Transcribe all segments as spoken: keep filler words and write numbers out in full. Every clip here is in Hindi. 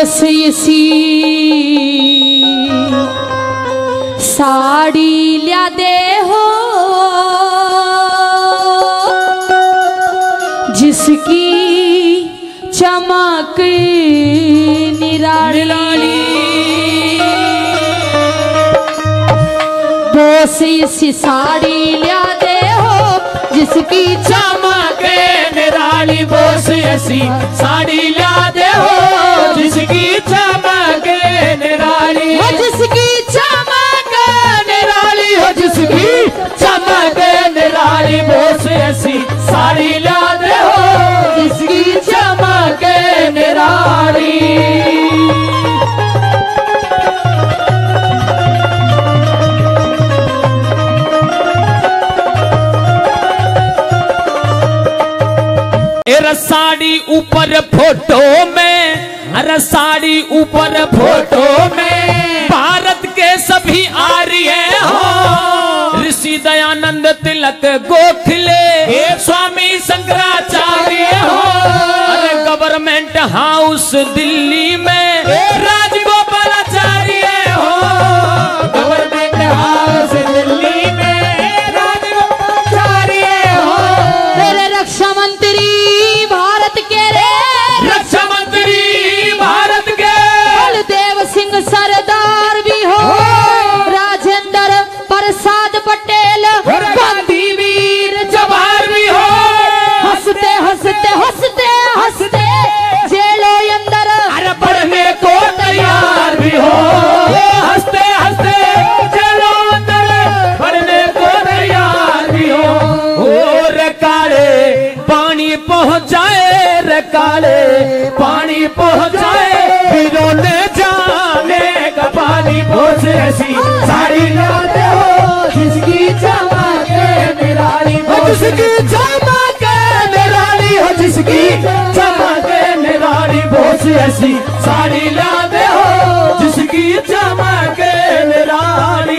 बोस इसी साड़ी लिया दे हो जिसकी चमक निराली। बोस इसी साड़ी लिया दे हो जिसकी चमक निराली। बोस ऐसी साड़ी लिया दे हो जिसकी चमक निराली। हो जिसकी चमक निराली हो जिसकी चमक निराली। बोस ऐसी साड़ी लिया दे हो जिसकी चमक निराली। साड़ी ऊपर फोटो में, अरे साड़ी ऊपर फोटो में भारत के सभी आर्य हो। ऋषि दयानंद तिलक गोखले स्वामी शंकराचार्य हो। अरे गवर्नमेंट हाउस दिल्ली में राजगोपालाचार्य हो। गवर्नमेंट हाउस दिल्ली में राजगोपालाचार्य हो। तेरे रक्षा मंत्री भारत के रे, रक्षा मंत्री भारत के बलदेव सिंह सरदार भी हो। राजेंद्र प्रसाद पटेल गांधी वीर जवाहर भी हो। हंसते हंसते हंसते हंसते जेलों अंदर अरे पढ़ने को तैयार भी हो। हंसते हंसते जेलों अंदर पढ़ने को तैयार भी हो। और काले पानी पहुंच जाए, रे काले पानी पहुंच जाए वीरों ने जाने का पानी। बोस ऐसी साड़ी लाते हो जिसकी चमक निराली। हो जिसकी चमक निराली। हो जिसकी चमक निराली। बोस ऐसी साड़ी लाते हो जिसकी चमक निराली।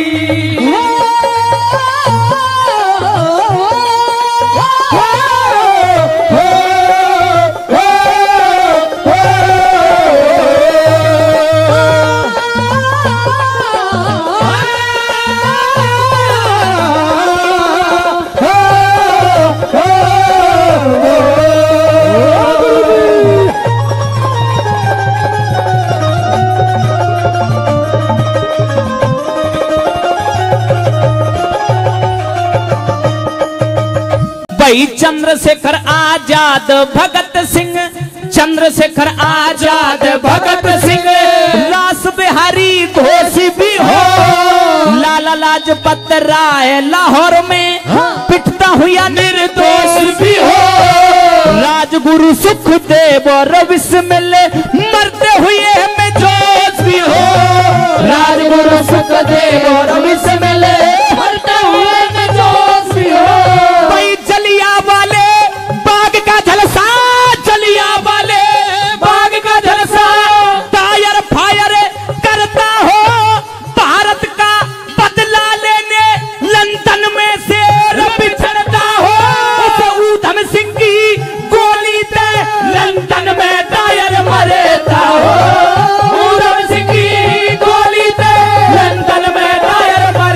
भाई चंद्रशेखर आजाद भगत सिंह, चंद्रशेखर आजाद भगत सिंह रास बिहारी घोष भी हो। लाला लाजपत राय लाहौर में पिटता हुआ निर्दोष भी हो। राजगुरु सुखदेव और बिस्मिल मरते हुए में जोश भी हो। राजगुरु सुखदेव और बिस्मिल मरते हुए में जोश भी हो। भाई जलिया वाले बाग का झलसा, जलिया वाले बाग का झलसा टायर फायर करता हो। भारत का बदला लेने लंदन में शेर बिछड़ता हो। उस ऊधम सिंह की गोली से लंदन में टायर मरता हो। ऊधम सिंह की गोली से लंदन में टायर मरता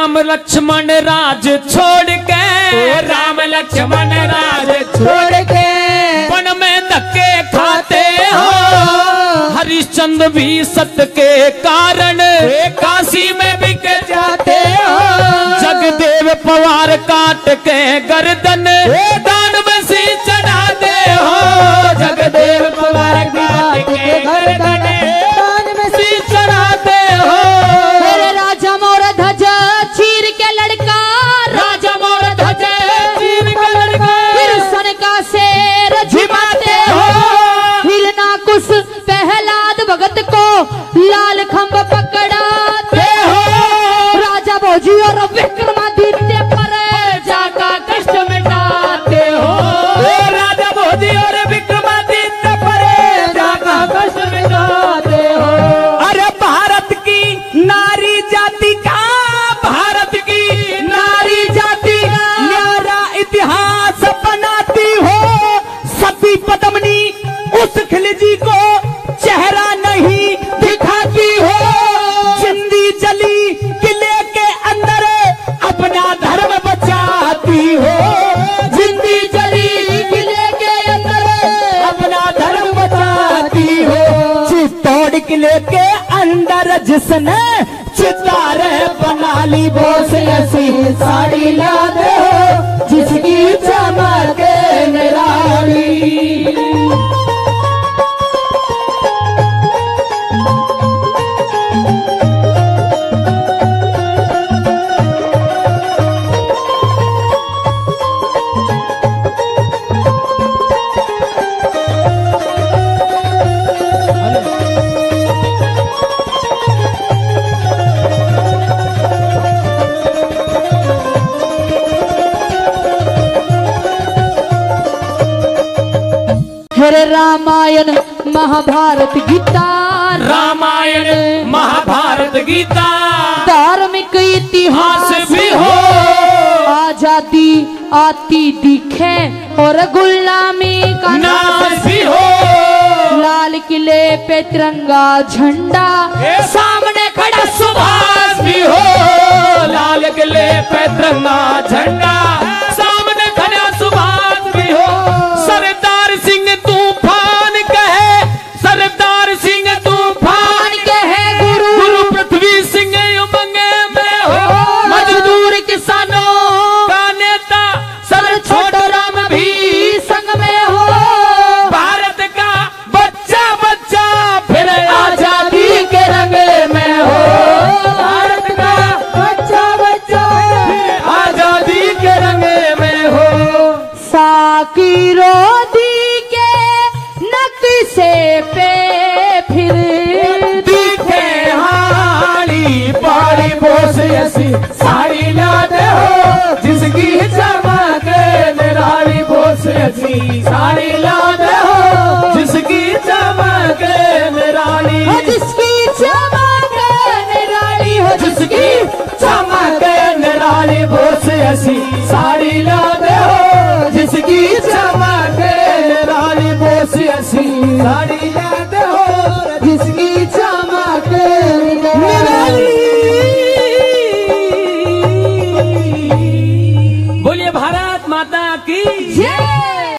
राम लक्ष्मण राज छोड़ के, राम लक्ष्मण राज छोड़ के वन में धक्के खाते हो, हरिश्चंद्र भी सत्य के कारण काशी में बिक जाते हो। जगदेव पवार काट के गर्दन दान में सी चढ़ाते हो, जगदेव पवार काट के गर्दन दान में सी चढ़ाते हो। मेरे राजा मोर ध्वज चीर के लड़का, राजा मोर ध्वज चीर के लड़का फिर सन का शेर झिमाते हो। हिलना कुछ प्रहलाद भगत को लाल खंभ पकड़ाते हो। राजा भोजी और विक्रमादित्य पर जाका कष्ट मिटाते हो। राजा भोजी और विक्रमादित्य पर जाका कष्ट मिटाते हो। अरे भारत की नारी जाति का, भारत की नारी जाति न्यारा इतिहास बनाती हो। सती पद्मिनी उस खिलजी को चेहरा नहीं दिखाती हो। जिंदी जली किले के अंदर अपना धर्म बचाती हो, जिंदी जली किले के अंदर अपना धर्म बचाती हो। चित्तौड़ किले के अंदर जिसने चितार बना ली वो से ऐसी साड़ी ला दे हो, जिसकी चमक निराली। हेरे रामायण महाभारत गीता, रामायण महाभारत गीता धार्मिक इतिहास हास भी हो। आजादी आती दिखे और गुलामी का नाश भी हो। लाल किले पे तिरंगा झंडा, सामने खड़ा सुभाष भी हो। लाल किले पे तिरंगा झंडा, सामने खड़ा सुभाष भी हो। सरदार सिंह तूफान कहे, सरदार सिंह तूफान कहे गुरु गुरु पृथ्वी सिंह उमंग में हो। मजदूर किसानों का नेता सर छोटा राम भी संग में हो। भारत का बच्चा बच्चा फिर आजादी के रंग में हो। भारत का बच्चा बच्चा आजादी के रंग में हो। साकिरो दी के नक्शे पे फिर दिखे हाली पारी बोस ऐसी साड़ी लाते हो, जिसकी चमक निराली बोस ऐसी साड़ी लाते हो, जिसकी चमक निराली, जिसकी चमक निराली हो, जिसकी चमक निराली बोस ऐसी साड़ी लाते हो, जिसकी चमक निराली बोस ऐसी साड़ी लाते हो, जिसकी चमक निराली। बोलिए भारत माता की जय।